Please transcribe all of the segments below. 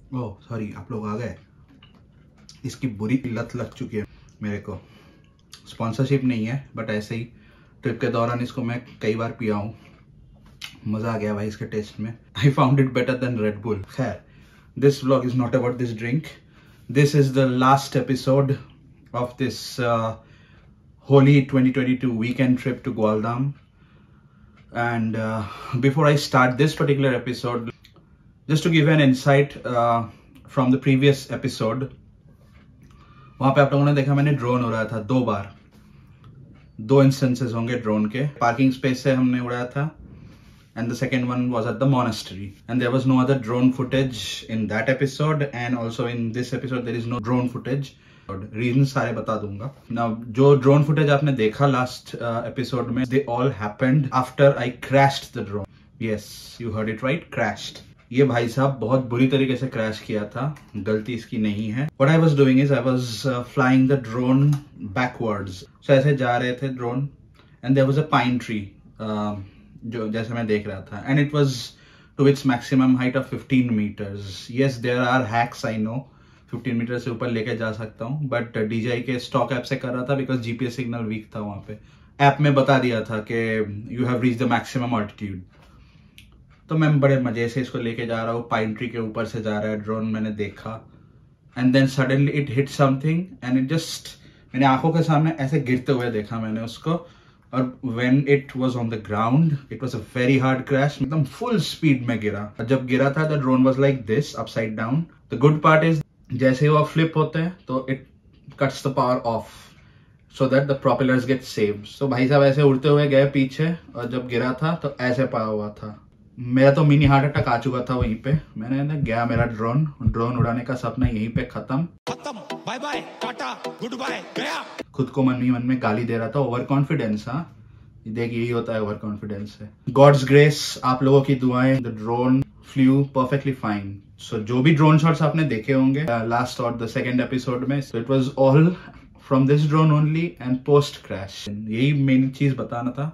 Oh sorry, आप लोग आ गए। इसकी बुरी लत लग चुकी है मेरे को। स्पॉन्सरशिप नहीं है, बट ऐसे ही ट्रिप के दौरान इसको मैं कई बार पिया हूँ। मज़ा आ गया भाई इसके टेस्ट में। I found it better than Red Bull. खैर, this vlog is not about this drink. This is the last episode of this Holi 2022 weekend trip to Gualdam. And before I start this particular episode, just to give you an insight from the previous episode, वहाँ पे आप लोगों ने देखा मैंने drone उड़ाया था 2 बार। 2 इंस्टेंसेस होंगे ड्रोन के। पार्किंग स्पेस से हमने उड़ाया था, and the second one was at the monastery, and there was no other drone footage in that episode, and also in this episode there is no drone footage. Reason सारे बता दूंगा ना। जो drone footage आपने देखा last episode में, they all happened after I crashed the drone. Yes, you heard it right, crashed. ये भाई साहब बहुत बुरी तरीके से क्रैश किया था, गलती इसकी नहीं है। What I was doing is I was flying the drone backwards. So ऐसे जा रहे थे drone, and there was a pine tree जो जैसे मैं देख रहा था, and it was to its maximum height of 15 meters. Yes, there are hacks, I know 15 meter से ऊपर लेके जा सकता हूँ, बट DJI के स्टॉक ऐप से कर रहा था बिकॉज GPS सिग्नल वीक था वहां पे। ऐप में बता दिया था कि you have reach the maximum altitude. तो मैं बड़े मजे से इसको लेके जा रहा हूँ, पाइन ट्री के ऊपर से जा रहा है ड्रोन, मैंने देखा, and then suddenly it hit something and it just, मैंने आंखों के सामने ऐसे गिरते हुए देखा मैंने उसको। और when it was on the ground, it was a very hard crash. एकदम फुल स्पीड में गिरा। जब गिरा था the drone was like this, upside down. The good part is जैसे ही वो फ्लिप होते हैं तो it cuts the power off so that the propellers get saved. So भाई साहब ऐसे उड़ते हुए गए पीछे, और जब गिरा था तो ऐसे पाया हुआ था। मेरा तो मिनी हार्ट अटैक आ चुका था वहीं पे। मैंने गया मेरा ड्रोन उड़ाने का सपना यहीं पे खत्म। Bye bye, tata, good bye, गया। खुद को मन ही मन में गाली दे रहा था, ओवर कॉन्फिडेंस। हाँ, देख यही होता है ओवर कॉन्फिडेंस से। गॉड्स ग्रेस, आप लोगों की दुआएं, the drone flew perfectly fine. So जो भी ड्रोन शॉट्स आपने देखे होंगे लास्ट और द सेकेंड एपिसोड में, so it was all from this drone only and post crash. यही मेन चीज बताना था।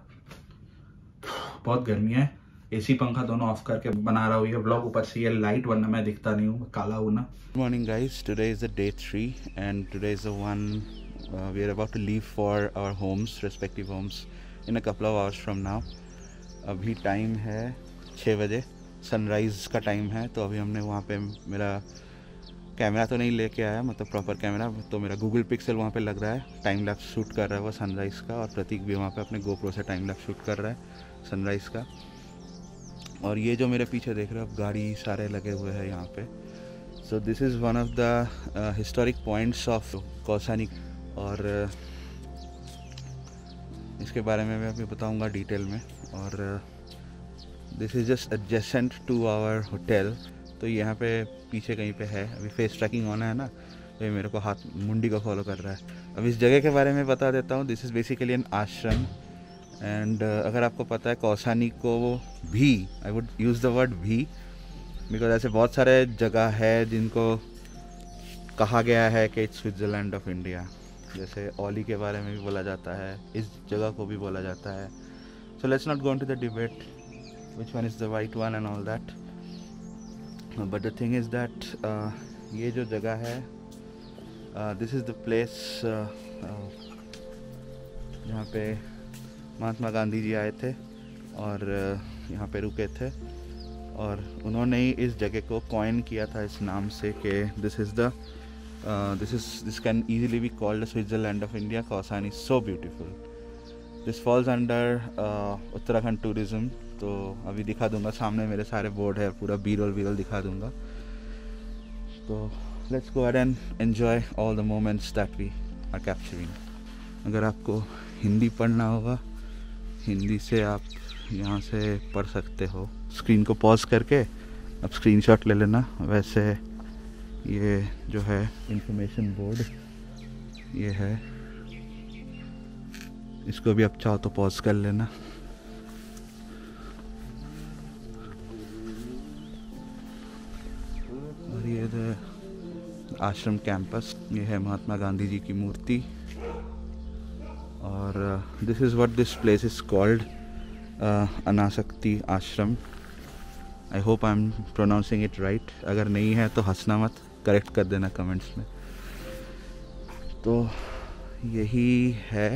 बहुत गर्मी है, AC पंखा दोनों ऑफ करके बना रहा हूँ ये व्लॉग। ऊपर से ये लाइट, वरना मैं दिखता नहीं हूँ, काला हूँ ना। Good morning guys, today is the day 3 and today is the one we are about to leave for our homes, respective homes in a couple of hours from now. अभी टाइम है 6 बजे, सनराइज़ का time है। तो अभी हमने वहाँ पे, मेरा कैमरा तो नहीं लेके आया, मतलब प्रॉपर कैमरा, तो मेरा गूगल पिक्सल वहाँ पे लग रहा है, टाइम लैप्स शूट कर रहा है वो सनराइज़ का, और प्रतीक भी वहाँ पे अपने GoPro से टाइम लैप्स शूट कर रहा है सनराइज़ का। और ये जो मेरे पीछे देख रहे हो, गाड़ी सारे लगे हुए हैं यहाँ पे। So this is one of the historic points of Kausani, और इसके बारे में मैं अभी बताऊंगा डिटेल में। और this is just adjacent to our hotel. तो यहाँ पे पीछे कहीं पे है, अभी फेस ट्रैकिंग होना है ना, तो ये मेरे को हाथ मुंडी को फॉलो कर रहा है। अब इस जगह के बारे में बता देता हूँ। This is basically an ashram, and अगर आपको पता है कौसानी को भी, I would use the word भी, बिकॉज ऐसे बहुत सारे जगह है जिनको कहा गया है कि इट्स स्विट्ज़रलैंड ऑफ इंडिया। जैसे ओली के बारे में भी बोला जाता है, इस जगह को भी बोला जाता है। So let's not go into the debate which one is the right one and all that, but the thing is that ये जो जगह है, दिस इज़ द प्लेस जहाँ पे महात्मा गांधी जी आए थे और यहाँ पे रुके थे, और उन्होंने ही इस जगह को कॉइन किया था इस नाम से कि this can easily be called Switzerland of India. Kausani so beautiful. This falls under Uttarakhand tourism. तो अभी दिखा दूंगा, सामने मेरे सारे बोर्ड है, पूरा बीरोल दिखा दूंगा। तो let's go ahead and enjoy all the moments that we are capturing. अगर आपको हिंदी पढ़ना होगा, हिंदी से आप यहाँ से पढ़ सकते हो। स्क्रीन को पॉज करके अब स्क्रीनशॉट ले लेना। वैसे ये जो है इंफॉर्मेशन बोर्ड, ये है, इसको भी आप चाहो तो पॉज कर लेना। और ये आश्रम कैंपस, ये है महात्मा गांधी जी की मूर्ति। और this is what this place is called, Anasakti Ashram. I hope I am pronouncing it right. अगर नहीं है तो हंसना मत, करेक्ट कर देना कमेंट्स में। तो यही है,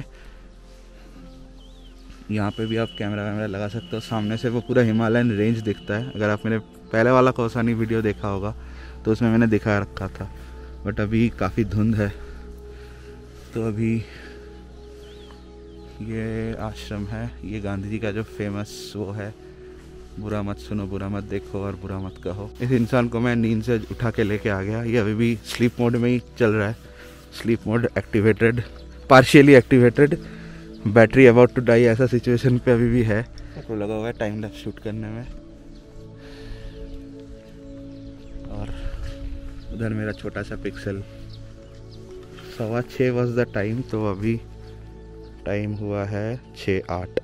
यहाँ पे भी आप कैमरा वैमरा लगा सकते हो। सामने से वो पूरा हिमालयन रेंज दिखता है। अगर आप मेरे पहले वाला कौसानी वीडियो देखा होगा तो उसमें मैंने दिखा रखा था, बट अभी काफ़ी धुंध है। तो अभी ये आश्रम है, ये गांधी जी का जो फेमस वो है, बुरा मत सुनो बुरा मत देखो और बुरा मत कहो। इस इंसान को मैं नींद से उठा के लेके आ गया, ये अभी भी स्लीप मोड में ही चल रहा है। Sleep mode activated, partially activated, battery about to die, ऐसा सिचुएशन पे अभी भी है। तो लगा हुआ है टाइम लैप्स शूट करने में। और उधर मेरा छोटा सा पिक्सल। 6:15 वॉज द टाइम, तो अभी टाइम हुआ है 6:08।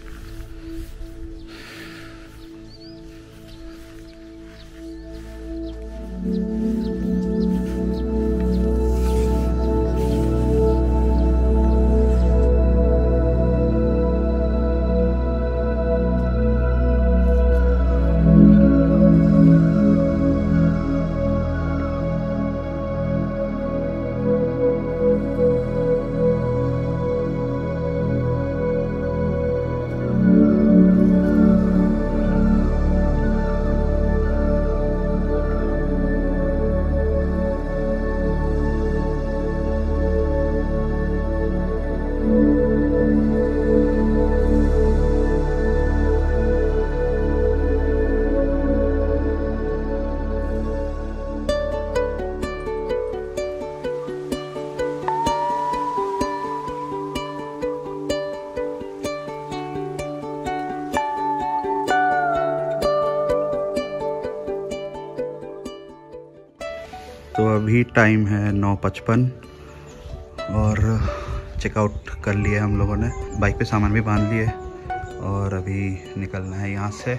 तो अभी टाइम है 9:55 और चेकआउट कर लिया हम लोगों ने। बाइक पे सामान भी बांध लिए और अभी निकलना है यहाँ से।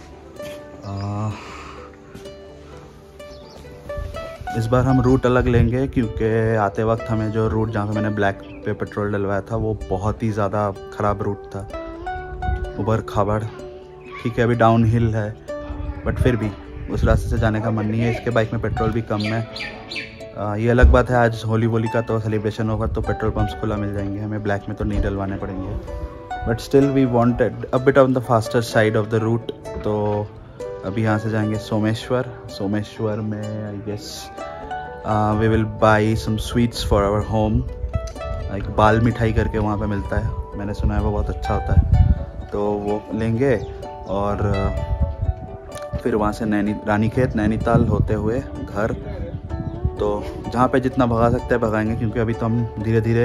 इस बार हम रूट अलग लेंगे क्योंकि आते वक्त हमें जो रूट जहाँ पे मैंने ब्लैक पे पेट्रोल डलवाया था वो बहुत ही ज़्यादा ख़राब रूट था, उबड़ खाबड़। ठीक है अभी डाउन हिल है बट फिर भी उस रास्ते से जाने का मन नहीं है। इसके बाइक में पेट्रोल भी कम है। ये अलग बात है, आज होली वोली का तो सेलिब्रेशन होगा तो पेट्रोल पंप्स खुला मिल जाएंगे, हमें ब्लैक में तो नहीं डलवाने पड़ेंगे। But still we wanted a bit on the faster side of the route. तो अभी यहाँ से जाएंगे सोमेश्वर। सोमेश्वर में I guess we will buy some sweets for our home. एक बाल मिठाई करके वहाँ पे मिलता है, मैंने सुना है वो बहुत अच्छा होता है, तो वो लेंगे। और फिर वहाँ से रानीखेत नैनीताल होते हुए घर। तो जहाँ पे जितना भगा सकते हैं भगाएंगे क्योंकि अभी तो हम धीरे धीरे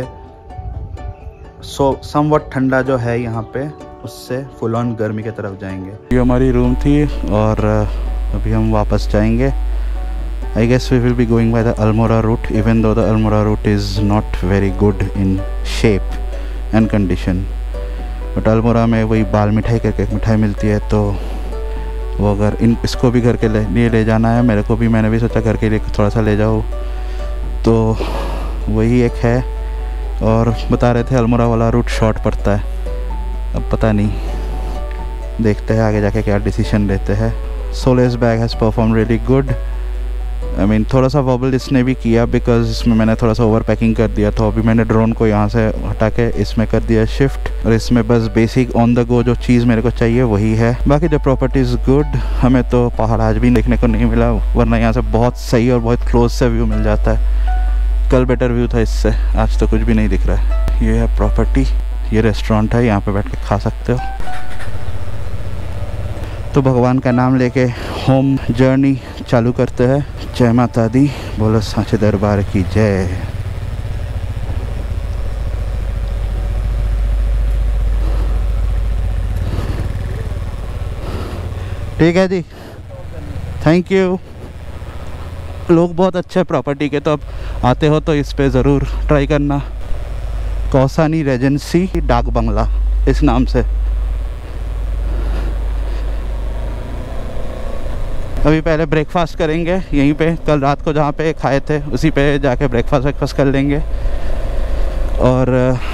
समवट ठंडा जो है यहाँ पे उससे फुल ऑन गर्मी की तरफ जाएंगे। ये हमारी रूम थी और अभी हम वापस जाएंगे। I guess we will be going by the Almora route, even though the Almora route is not very good in shape and condition. But Almora में वही बाल मिठाई करके एक मिठाई मिलती है, तो वो अगर इसको भी घर के लिए ले जाना है, मेरे को भी, मैंने भी सोचा घर के लिए थोड़ा सा ले जाओ, तो वही एक है। और बता रहे थे अल्मोड़ा वाला रूट शॉर्ट पड़ता है, अब पता नहीं, देखते हैं आगे जाके क्या डिसीजन लेते हैं। Solace bag has perform really good. I mean थोड़ा सा वॉबल इसने भी किया बिकॉज इसमें मैंने थोड़ा सा ओवर पैकिंग कर दिया, तो अभी मैंने ड्रोन को यहाँ से हटा के इसमें कर दिया शिफ्ट। और इसमें बस बेसिक ऑन द गो जो चीज़ मेरे को चाहिए वही है, बाकी जो प्रॉपर्टीज़ गुड। हमें तो पहाड़ आज भी देखने को नहीं मिला, वरना यहाँ से बहुत सही और बहुत क्लोज से व्यू मिल जाता है। कल बेटर व्यू था इससे, आज तो कुछ भी नहीं दिख रहा है। ये है प्रॉपर्टी, ये रेस्टोरेंट है, यहाँ पर बैठ के खा सकते हो। तो भगवान का नाम लेके होम जर्नी चालू करते हैं। जय माता दी, बोलो सांचे दरबार की जय। ठीक है जी, थैंक यू। लोग बहुत अच्छे प्रॉपर्टी के, तो अब आते हो तो इस पे ज़रूर ट्राई करना। कौसानी रेजेंसी डाक बंगला इस नाम से। अभी पहले ब्रेकफास्ट करेंगे यहीं पे, कल रात को जहाँ पे खाए थे उसी पे जाके ब्रेकफास्ट कर लेंगे और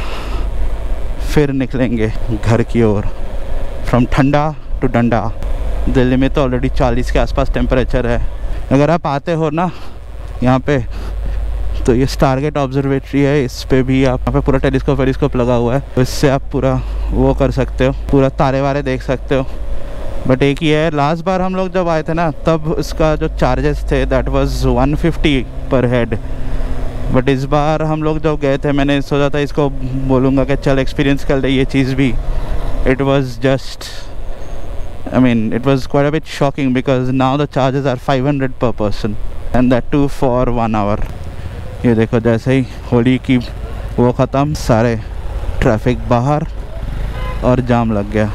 फिर निकलेंगे घर की ओर। फ्रॉम ठंडा टू डंडा। दिल्ली में तो ऑलरेडी 40 के आसपास टेम्परेचर है। अगर आप आते हो ना यहाँ पे, तो ये स्टारगेट ऑब्जर्वेटरी है, इस पे भी आप, यहाँ पे पूरा टेलीस्कोप लगा हुआ है, तो इससे आप पूरा वो कर सकते हो, पूरा तारे वारे देख सकते हो। बट एक ही है, लास्ट बार हम लोग जब आए थे ना, तब उसका जो चार्जेस थे दैट वाज 150 पर हेड। बट इस बार हम लोग जब गए थे, मैंने सोचा था इसको बोलूँगा कि चल एक्सपीरियंस कर ले ये चीज़ भी। It was just, I mean, it was quite a bit shocking because now the charges are 500 per person and that too for 1 hour. ये देखो, जैसे ही होली की वो ख़त्म, सारे ट्रैफिक बाहर और जाम लग गया।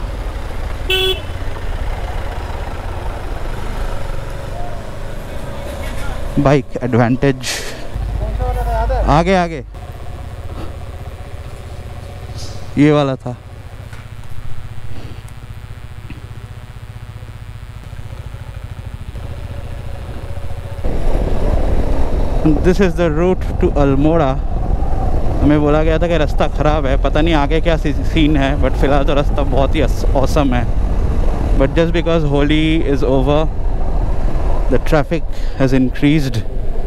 बाइक एडवांटेज, आगे आगे ये वाला था। This is the route to Almora. हमें बोला गया था कि रास्ता ख़राब है, पता नहीं आगे क्या सीन है, बट फ़िलहाल तो रास्ता बहुत ही औसम है। But just because Holi is over, the traffic has increased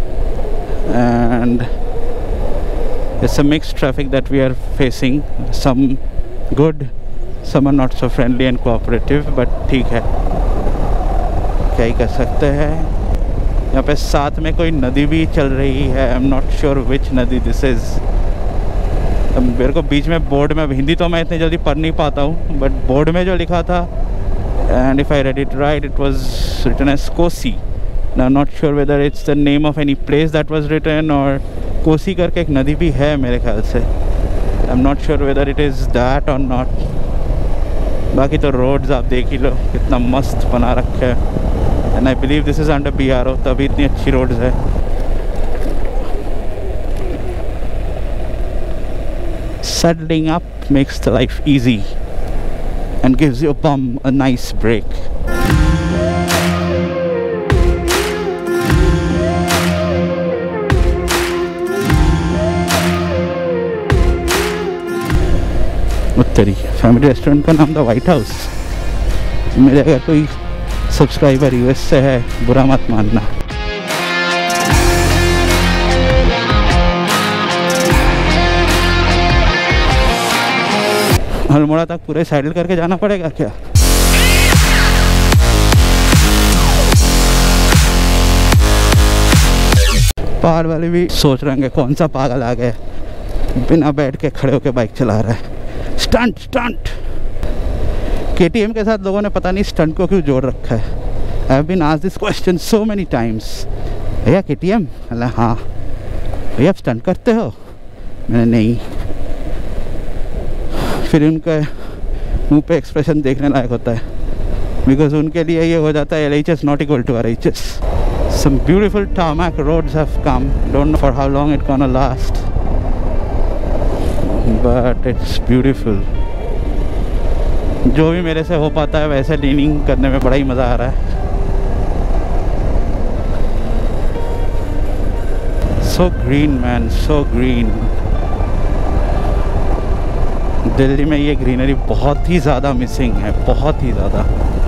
and it's a mixed traffic that we are facing, some good, some are not so friendly and cooperative, but ठीक है, क्या ही कर सकते हैं। यहाँ पे साथ में कोई नदी भी चल रही है, I am not sure which नदी दिस इज़। मेरे को बीच में बोर्ड में, हिंदी तो मैं इतनी जल्दी पढ़ नहीं पाता हूँ, बट बोर्ड में जो लिखा था, and if I read it right, it was written as Kosi. I am not sure whether it's the name of any place that was written, और कोसी करके एक नदी भी है मेरे ख्याल से। I am not sure whether it is that और नॉट। बाकी तो रोड्स आप देख ही लो, कितना मस्त बना रखा है। And I believe this is under BRO, तभी इतनी अच्छी रोड्स है। Settling up makes the life easy and gives your bum a nice break. उत्तरी फैमिली रेस्टोरेंट का नाम था व्हाइट हाउस। मेरे अगर कोई सब्सक्राइबर US से है, बुरा मत मानना। अल्मोड़ा तक पूरे साइकिल करके जाना पड़ेगा क्या? पार वाले भी सोच रहे होंगे कौन सा पागल आ गया, बिना बैठ के खड़े होके बाइक चला रहा है। स्टंट स्टंट KTM के साथ लोगों ने पता नहीं स्टंट को क्यों जोड़ रखा है। I have been asked this question so many times, भैया KTM? अल्लाह हाँ। भैया आप स्टंट करते हो? मैंने नहीं। फिर उनके मुंह पे एक्सप्रेशन देखने लायक होता है, बिकॉज उनके लिए ये हो जाता है LHS not equal to RHS. Some beautiful tarmac roads have come. Don't know for how long it's gonna last, but it's beautiful. जो भी मेरे से हो पाता है वैसे लीनिंग करने में बड़ा ही मज़ा आ रहा है। So green man, so green. Delhi में ये ग्रीनरी बहुत ही ज़्यादा मिसिंग है, बहुत ही ज़्यादा।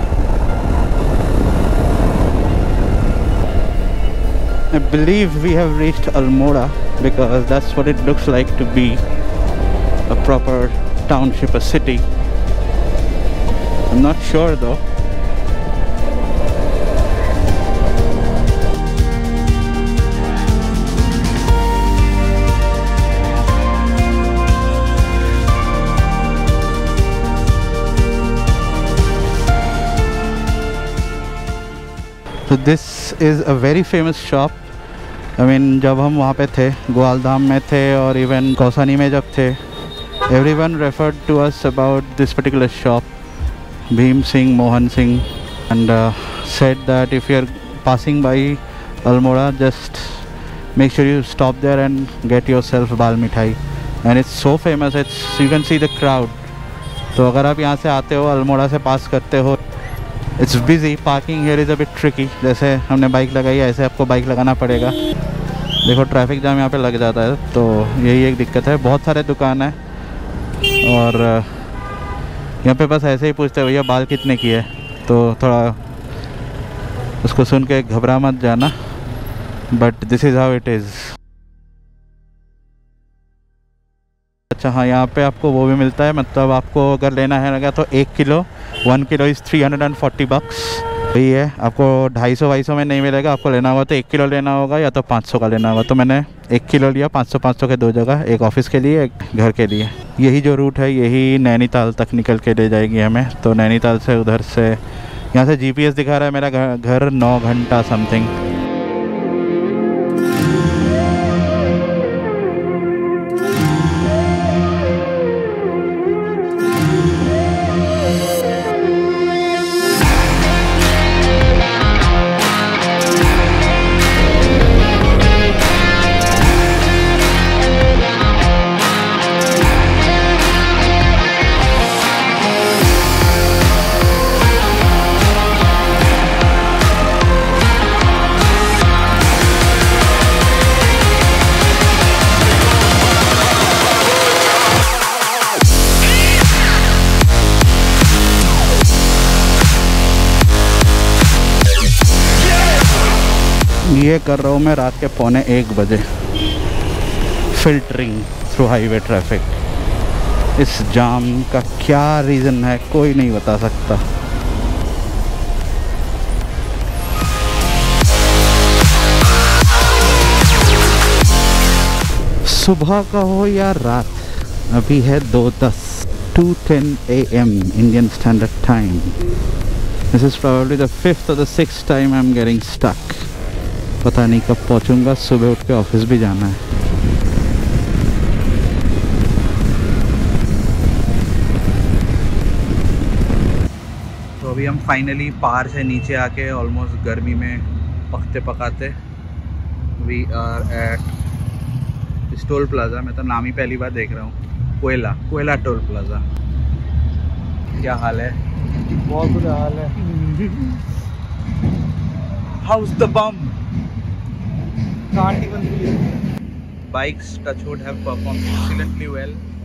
I believe we have reached Almora because that's what it looks like to be a proper township, a city. I'm not sure though. So this is a very famous shop. I mean, जब हम वहाँ पे थे, ग्वालधाम में थे और even Kausani में जब थे, everyone referred to us about this particular shop, Bhim Singh, Mohan Singh, and said that if you are passing by Almora, just make sure you stop there and get yourself bal mithai. And it's so famous, you can see the crowd. तो अगर आप यहाँ से आते हो, अल्मोड़ा से pass करते हो, it's busy, parking here is a bit tricky. जैसे हमने बाइक लगाई है ऐसे आपको बाइक लगाना पड़ेगा। देखो ट्रैफिक जाम यहाँ पे लग जाता है, तो यही एक दिक्कत है। बहुत सारे दुकान है और यहाँ पे बस ऐसे ही पूछते हैं भैया बाल कितने की है, तो थोड़ा उसको सुन के घबरा मत जाना, but this is how it is. अच्छा हाँ, यहाँ पे आपको वो भी मिलता है, मतलब आपको अगर लेना है लगा तो 1 किलो 1 किलो इज़ 340 bucks। वही है, आपको 250-250 में नहीं मिलेगा। आपको लेना होगा तो 1 किलो लेना होगा या तो 500 का लेना होगा। तो मैंने 1 किलो लिया, 500 के 2 जगह, एक ऑफिस के लिए एक घर के लिए। यही जो रूट है यही नैनीताल तक निकल के ले जाएगी हमें। तो नैनीताल से उधर से, यहाँ से GPS दिखा रहा है मेरा घर 9 घंटा समथिंग। ये कर रहा हूँ मैं रात के 1:45 बजे, फिल्टरिंग थ्रू हाईवे ट्रैफिक। इस जाम का क्या रीज़न है कोई नहीं बता सकता। सुबह का हो या रात, अभी है 2:10 AM Indian standard time. This is probably the 5th or the 6th time I am getting stuck. पता नहीं कब पहुंचूंगा, सुबह उठ के ऑफिस भी जाना है। तो अभी हम फाइनली पहाड़ से नीचे आके ऑलमोस्ट गर्मी में पकते पकाते we are at toll plaza. मैं तो नाम ही पहली बार देख रहा हूँ, कोयला टोल प्लाजा। क्या हाल है? बहुत बुरा हाल है। How's the bomb? Can't even believe it. Bikes, touch wood, have performed excellently well.